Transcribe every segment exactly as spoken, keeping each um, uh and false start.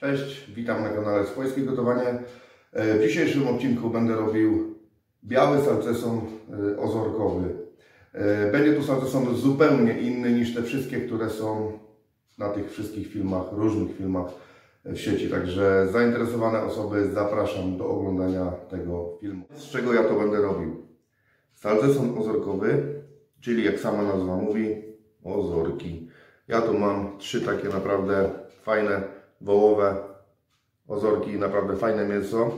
Cześć, witam na kanale Swojskie Gotowanie. W dzisiejszym odcinku będę robił biały salceson ozorkowy. Będzie to salceson zupełnie inny niż te wszystkie, które są na tych wszystkich filmach, różnych filmach w sieci. Także zainteresowane osoby zapraszam do oglądania tego filmu. Z czego ja to będę robił? Salceson ozorkowy, czyli jak sama nazwa mówi, ozorki. Ja tu mam trzy takie naprawdę fajne, wołowe ozorki, naprawdę fajne mięso.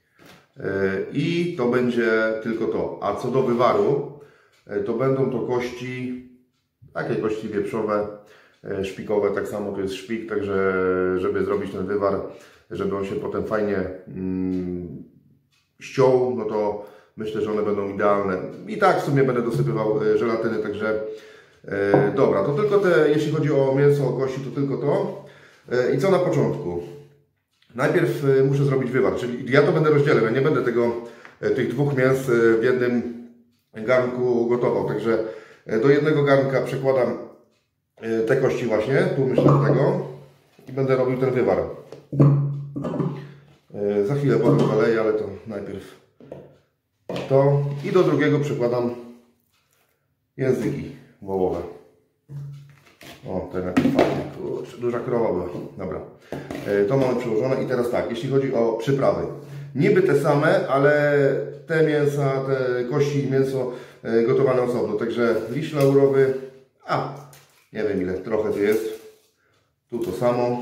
I to będzie tylko to. A co do wywaru, to będą to kości, takie kości wieprzowe, szpikowe, tak samo to jest szpik, także żeby zrobić ten wywar, żeby on się potem fajnie mm, ściął, no to myślę, że one będą idealne. I tak w sumie będę dosypywał żelatyny, także e, dobra, to tylko te, jeśli chodzi o mięso, o kości, to tylko to. E, I co na początku? Najpierw e, muszę zrobić wywar, czyli ja to będę rozdzielał, ja nie będę tego, e, tych dwóch mięs w jednym garnku gotował, także e, do jednego garnka przekładam e, te kości właśnie, tu myślę do tego i będę robił ten wywar. E, za chwilę potem zaleję, ale to najpierw to i do drugiego przykładam języki wołowe. O, ten jaki fajny, kurczę, duża krowa była. Dobra, e, to mamy przyłożone i teraz tak, jeśli chodzi o przyprawy. Niby te same, ale te mięsa, te kości i mięso e, gotowane osobno. Także liść laurowy, a nie wiem ile, trochę tu jest. Tu to samo.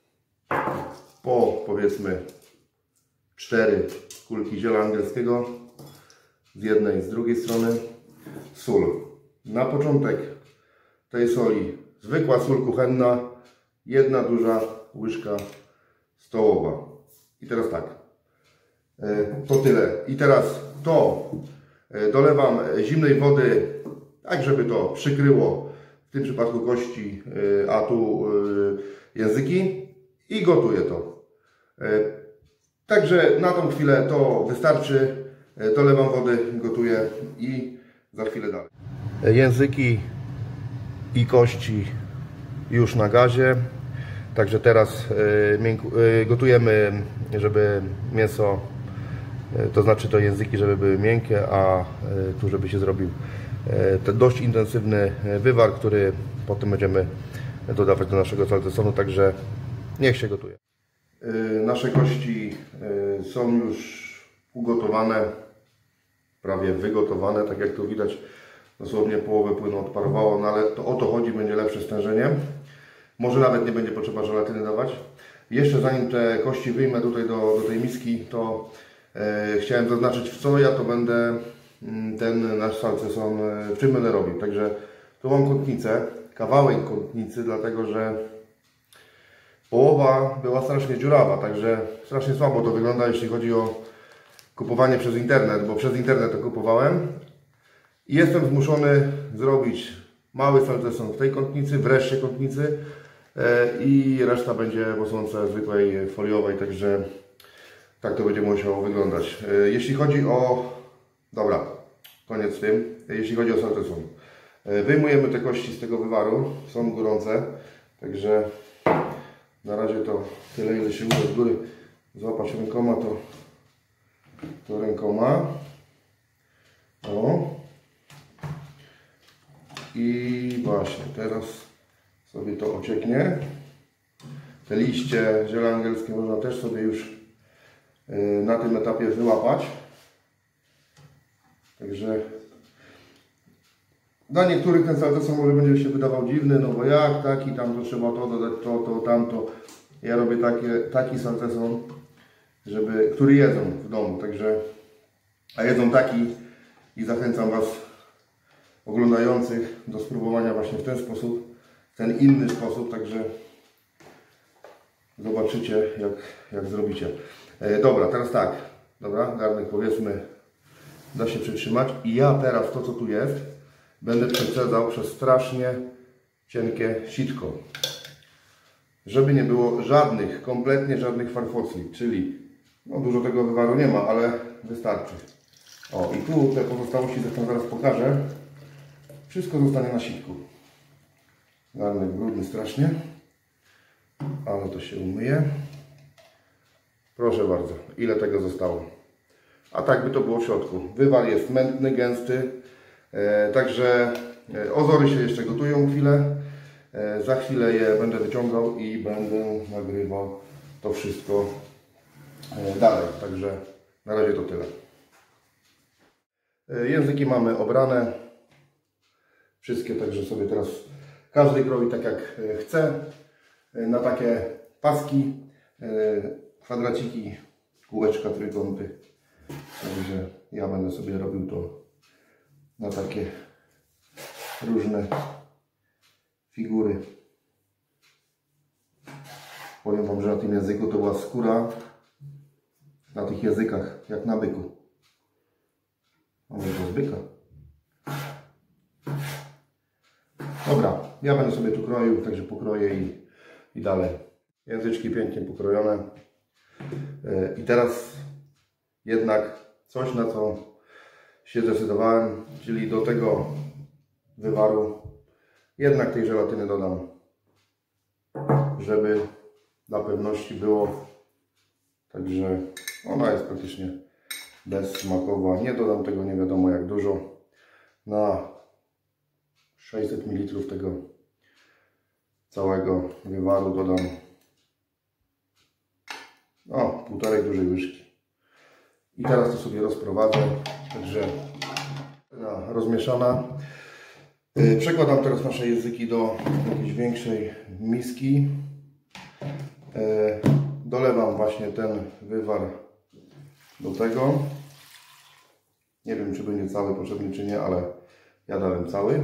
Po powiedzmy cztery kulki ziela angielskiego. Z jednej, z drugiej strony sól. Na początek tej soli zwykła sól kuchenna, jedna duża łyżka stołowa. I teraz tak, to tyle. I teraz to dolewam zimnej wody, tak żeby to przykryło w tym przypadku kości, a tu języki i gotuję to. Także na tą chwilę to wystarczy. Dolewam wody, gotuję i za chwilę dalej. Języki i kości już na gazie. Także teraz gotujemy, żeby mięso, to znaczy to języki, żeby były miękkie, a tu żeby się zrobił ten dość intensywny wywar, który potem będziemy dodawać do naszego salcesonu. Także niech się gotuje. Nasze kości są już ugotowane, prawie wygotowane, tak jak tu widać, dosłownie połowę płynu odparowało, no ale to o to chodzi, będzie lepsze stężenie. Może nawet nie będzie potrzeba żelatyny dawać. Jeszcze zanim te kości wyjmę tutaj do, do tej miski, to e, chciałem zaznaczyć, w co ja to będę ten nasz salceson, w czym będę robił. Także tu mam kątnicę, kawałek kątnicy, dlatego że połowa była strasznie dziurawa, także strasznie słabo to wygląda, jeśli chodzi o kupowanie przez internet, bo przez internet to kupowałem i jestem zmuszony zrobić mały salceson w tej kątnicy, w reszcie kątnicy i reszta będzie w osłonce zwykłej foliowej, także tak to będzie musiało wyglądać. Jeśli chodzi o... Dobra, koniec z tym. Jeśli chodzi o salceson, wyjmujemy te kości z tego wywaru, są gorące, także na razie to tyle, ile się uda z góry złapać rękoma, to to rękoma. O. I właśnie teraz sobie to ocieknie. Te liście ziela angielskie można też sobie już na tym etapie wyłapać. Także dla niektórych ten salceson może będzie się wydawał dziwny, no bo jak taki, tam to trzeba to dodać, to, to, tamto. Ja robię takie, taki salceson, żeby, który jedzą w domu, także, a jedzą taki i zachęcam Was oglądających do spróbowania właśnie w ten sposób, w ten inny sposób, także zobaczycie jak, jak zrobicie. E, dobra, teraz tak, dobra, garnek powiedzmy da się przytrzymać i ja teraz to co tu jest będę przecedzał przez strasznie cienkie sitko, żeby nie było żadnych, kompletnie żadnych farfocli, czyli no dużo tego wywaru nie ma, ale wystarczy. O, i tu te pozostałości, zresztą zaraz pokażę, wszystko zostanie na sitku. Garnek brudny strasznie, ale to się umyje. Proszę bardzo, ile tego zostało. A tak by to było w środku. Wywar jest mętny, gęsty. E, także e, ozory się jeszcze gotują chwilę. E, za chwilę je będę wyciągał i będę nagrywał to wszystko e, dalej. Także na razie to tyle. E, języki mamy obrane. Wszystkie, także sobie teraz każdy kroi tak jak chce. E, na takie paski, e, kwadraciki, kółeczka, trójkąty. Także ja będę sobie robił to na takie różne figury. Powiem Wam, że na tym języku to była skóra na tych językach, jak na byku. Mamy to z byka. Dobra, ja będę sobie tu kroił, także pokroję i, i dalej. Języczki pięknie pokrojone. I teraz jednak coś, na co się zdecydowałem, czyli do tego wywaru jednak tej żelatyny dodam, żeby dla pewności było. Także ona jest praktycznie bezsmakowa. Nie dodam tego nie wiadomo jak dużo. Na sześćset mililitrów tego całego wywaru dodam o, półtorej dużej łyżki. I teraz to sobie rozprowadzę. Także rozmieszana. Przekładam teraz nasze języki do jakiejś większej miski. Dolewam właśnie ten wywar do tego. Nie wiem, czy będzie cały potrzebny, czy nie, ale ja dałem cały.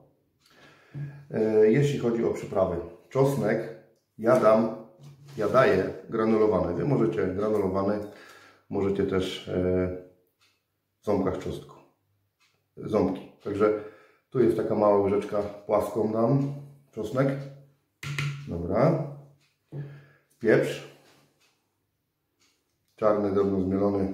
Jeśli chodzi o przyprawy, czosnek ja dam, ja daję granulowany. Wy możecie granulowany, możecie też w ząbkach czosnku, ząbki. Także tu jest taka mała łyżeczka, płaską dam czosnek. Dobra. Pieprz czarny, drobno zmielony.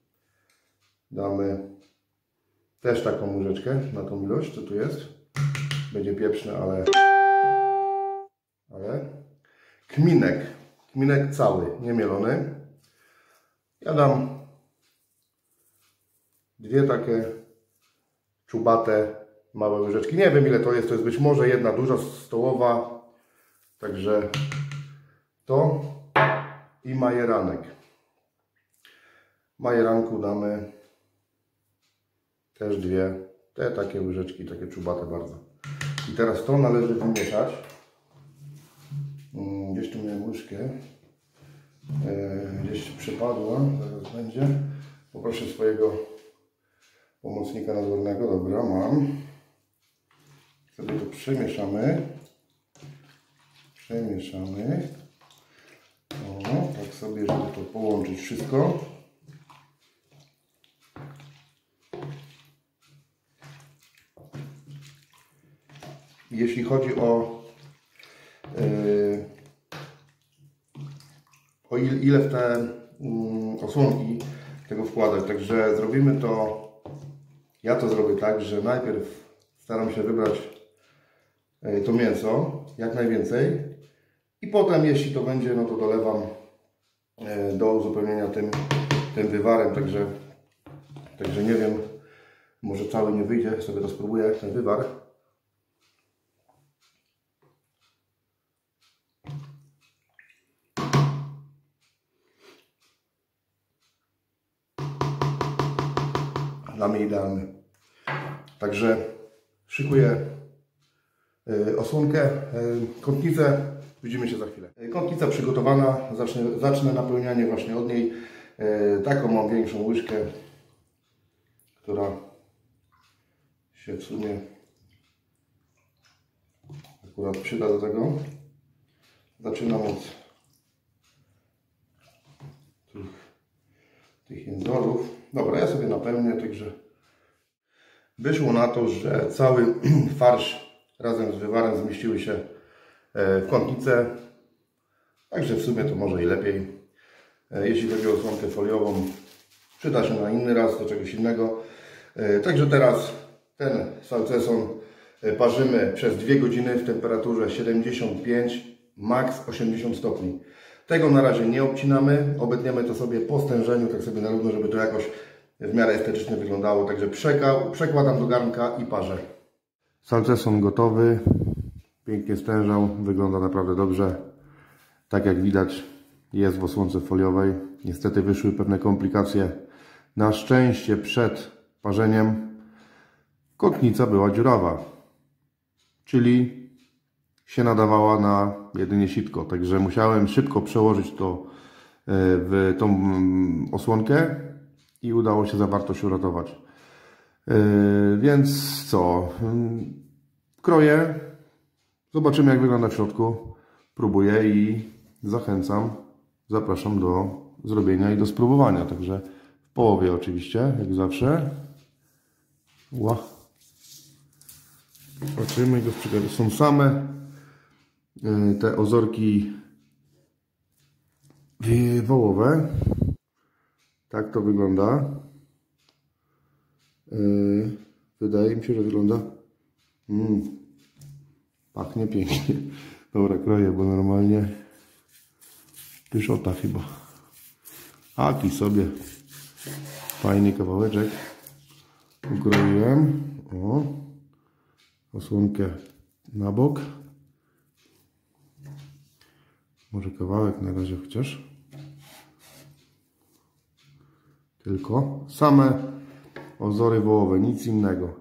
Damy też taką łyżeczkę na tą ilość, co tu jest. Będzie pieprzny, ale... ale... Kminek. Kminek cały, nie mielony. Ja dam dwie takie czubate małe łyżeczki. Nie wiem ile to jest, to jest być może jedna duża stołowa. Także to i majeranek. Majeranku damy też dwie, te takie łyżeczki, takie czubate bardzo. I teraz to należy wymieszać. Gdzieś tu miałem łyżkę. Gdzieś przypadła, zaraz będzie. Poproszę swojego pomocnika nadwornego. Dobra, mam. Sobie to przemieszamy. Przemieszamy. O, tak sobie, żeby to połączyć wszystko. Jeśli chodzi o, yy, o ile, ile w te yy, osłonki tego wkładać, także zrobimy to, ja to zrobię tak, że najpierw staram się wybrać yy, to mięso, jak najwięcej, i potem jeśli to będzie, no to dolewam yy, do uzupełnienia tym, tym wywarem, także, także nie wiem, może cały nie wyjdzie, sobie to spróbuję, ten wywar. Dla mnie idealny. Także szykuję y, osłonkę, y, kątnicę. Widzimy się za chwilę. Kątnica przygotowana. Zacznę, zacznę napełnianie właśnie od niej. Y, taką mam większą łyżkę, która się w sumie akurat przyda do tego. Zaczynam od tych, tych jęzorów. Dobra, ja sobie napełnię, także wyszło na to, że cały farsz razem z wywarem zmieściły się w kątnicę. Także w sumie to może i lepiej. Jeśli chodzi o osłonkę foliową, przyda się na inny raz, do czegoś innego. Także teraz ten salceson parzymy przez dwie godziny w temperaturze siedemdziesiąt pięć, maks osiemdziesiąt stopni. Tego na razie nie obcinamy, obetniemy to sobie po stężeniu, tak sobie na równo, żeby to jakoś w miarę estetycznie wyglądało. Także przekał, przekładam do garnka i parzę. Salceson gotowy, pięknie stężał, wygląda naprawdę dobrze. Tak jak widać, jest w osłonce foliowej. Niestety wyszły pewne komplikacje. Na szczęście przed parzeniem kotnica była dziurawa, czyli się nadawała na jedynie sitko. Także musiałem szybko przełożyć to w tą osłonkę i udało się zawartość uratować. Więc co? Kroję. Zobaczymy, jak wygląda w środku. Próbuję i zachęcam. Zapraszam do zrobienia i do spróbowania. Także w połowie oczywiście, jak zawsze. Ła. Patrzymy, go w są same te ozorki wołowe. Tak to wygląda. Wydaje mi się, że wygląda mm, pachnie pięknie. Dobra, kroję, bo normalnie pyszota chyba. Aki sobie fajny kawałeczek ukroiłem. O, osłonkę na bok. Może kawałek na razie chociaż. Tylko same ozory wołowe, nic innego.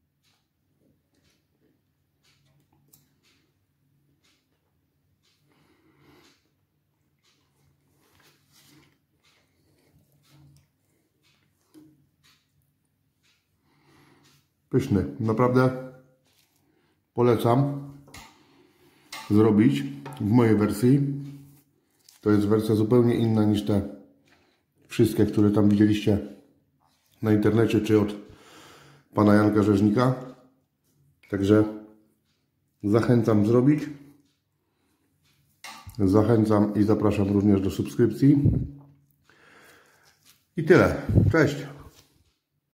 Pyszny. Naprawdę polecam zrobić w mojej wersji. To jest wersja zupełnie inna niż te wszystkie, które tam widzieliście na internecie, czy od pana Janka Rzeźnika. Także zachęcam zrobić. Zachęcam i zapraszam również do subskrypcji. I tyle. Cześć!